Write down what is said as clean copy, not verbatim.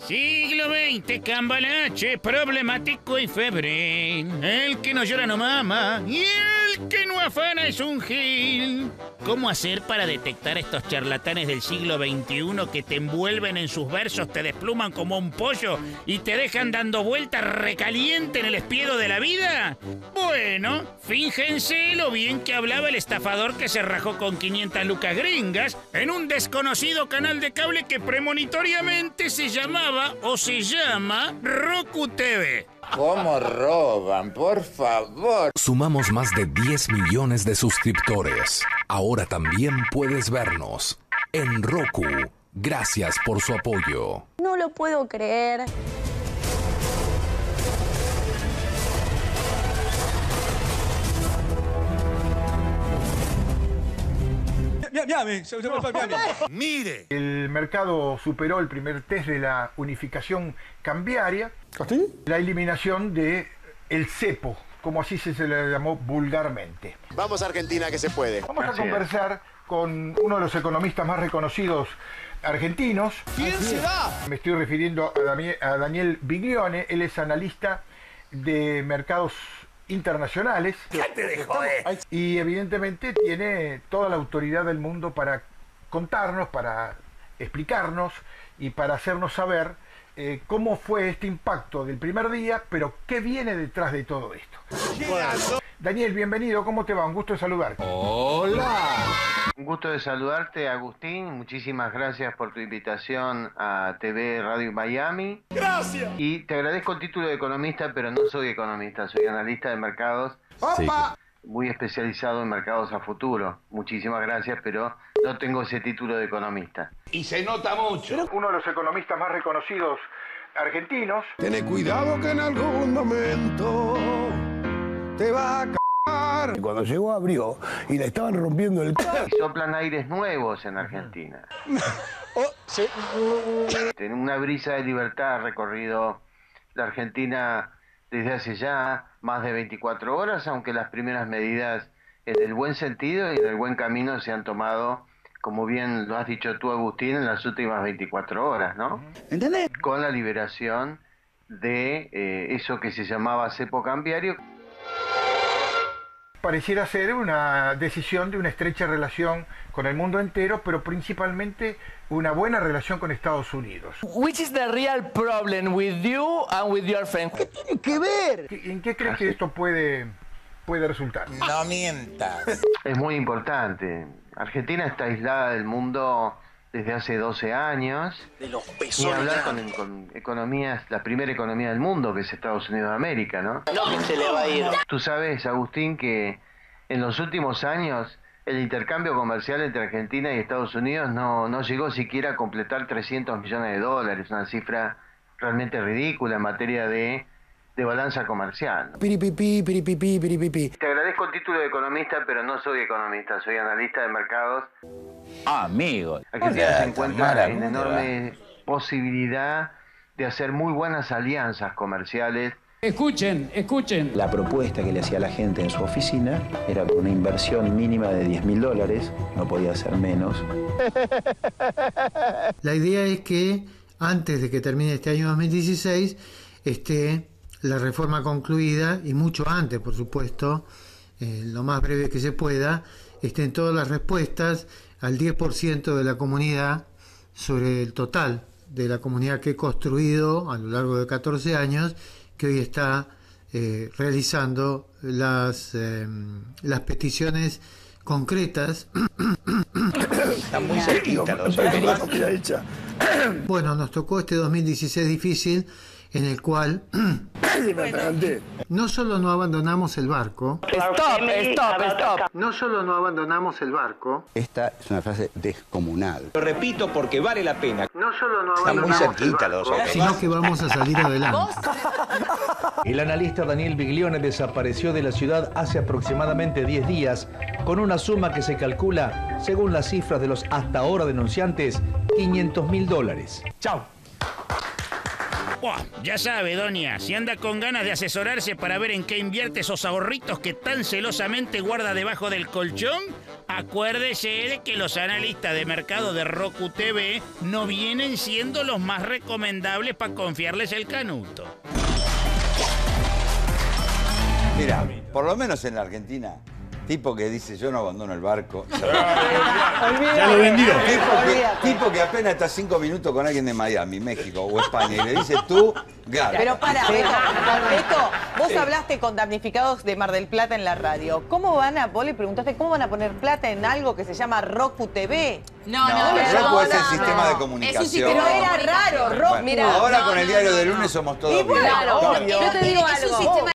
Siglo XX, cambalache, problemático y febril. El que no llora no mama y el que no afana es un gil. ¿Cómo hacer para detectar a estos charlatanes del siglo XXI que te envuelven en sus versos, te despluman como un pollo y te dejan dando vueltas recaliente en el espiedo de la vida? Bueno, fíjense lo bien que hablaba el estafador que se rajó con 500 lucas gringas en un desconocido canal de cable que premonitoriamente se llamaba o se llama Roku TV. ¿Cómo roban? Por favor. Sumamos más de 10 millones de suscriptores. Ahora también puedes vernos en Roku. Gracias por su apoyo. No lo puedo creer. Mire. El mercado superó el primer test de la unificación cambiaria. ¿Sí? La eliminación de el cepo, como así se le llamó vulgarmente. Vamos a Argentina, que se puede. Vamos a conversar con uno de los economistas más reconocidos argentinos. ¿Quién será? Me estoy refiriendo a Daniel Biglione. Él es analista de mercados internacionales. ¡Cállate de joder! Y evidentemente tiene toda la autoridad del mundo para contarnos, para explicarnos y para hacernos saber cómo fue este impacto del primer día, pero qué viene detrás de todo esto. Daniel, bienvenido, ¿cómo te va? Un gusto de saludarte. ¡Hola! Un gusto de saludarte, Agustín. Muchísimas gracias por tu invitación a TV Radio Miami. ¡Gracias! Y te agradezco el título de economista, pero no soy economista, soy analista de mercados. ¡Opa! Muy especializado en mercados a futuro. Muchísimas gracias, pero no tengo ese título de economista. Y se nota mucho. Uno de los economistas más reconocidos argentinos. Ten cuidado que en algún momento te va a cagar. Cuando llegó abrió y le estaban rompiendo el... Y soplan aires nuevos en Argentina. Tiene una brisa de libertad, ha recorrido la Argentina desde hace ya más de 24 horas, aunque las primeras medidas en el buen sentido y en el buen camino se han tomado, como bien lo has dicho tú, Agustín, en las últimas 24 horas, ¿no? ¿Entendés? Con la liberación de eso que se llamaba cepo cambiario. Pareciera ser una decisión de una estrecha relación con el mundo entero, pero principalmente una buena relación con Estados Unidos. Which is the real problem with you and with your friends? ¿Qué tiene que ver? ¿En qué crees que esto puede resultar? No mientas. Es muy importante. Argentina está aislada del mundo desde hace 12 años. De los Ni pesos. hablar con economías, la primera economía del mundo, que es Estados Unidos de América, ¿no? No, que se le va a ir. Tú sabes, Agustín, que en los últimos años el intercambio comercial entre Argentina y Estados Unidos no llegó siquiera a completar 300 millones de dólares, una cifra realmente ridícula en materia de balanza comercial, ¿no? Piripipí, piripipí, piripipí. Te agradezco el título de economista, pero no soy economista, soy analista de mercados. Amigo. Argentina se encuentra en enorme posibilidad de hacer muy buenas alianzas comerciales. Escuchen. La propuesta que le hacía a la gente en su oficina era una inversión mínima de $10.000, no podía ser menos. La idea es que antes de que termine este año 2016 esté la reforma concluida, y mucho antes, por supuesto, lo más breve que se pueda, estén todas las respuestas al 10% de la comunidad sobre el total de la comunidad que he construido a lo largo de 14 años, que hoy está realizando las peticiones concretas. Está muy cerquita los hecha. Bueno, nos tocó este 2016 difícil, en el cual no solo no abandonamos el barco. Stop. No solo no abandonamos el barco. Esta es una frase descomunal. Lo repito porque vale la pena. No solo no Está muy abandonamos el cerquita los barco, sino que vamos a salir adelante. El analista Daniel Biglione desapareció de la ciudad hace aproximadamente 10 días con una suma que se calcula, según las cifras de los hasta ahora denunciantes, $500.000. Chao. Buah, ya sabe, doña, si anda con ganas de asesorarse para ver en qué invierte esos ahorritos que tan celosamente guarda debajo del colchón, acuérdese de que los analistas de mercado de Roku TV no vienen siendo los más recomendables para confiarles el canuto. Mira, por lo menos en la Argentina, tipo que dice yo no abandono el barco. Ya lo vendió. Tipo que apenas está 5 minutos con alguien de Miami, México o España y le dice tú, gana. Pero para, Beto, vos hablaste con damnificados de Mar del Plata en la radio. ¿Cómo van a, vos le preguntaste, cómo van a poner plata en algo que se llama Roku TV? No, Roku es el sistema de comunicación. Pero era raro, Roku. Bueno, ahora con el diario de lunes somos todos. Y bueno, bien. yo te digo algo.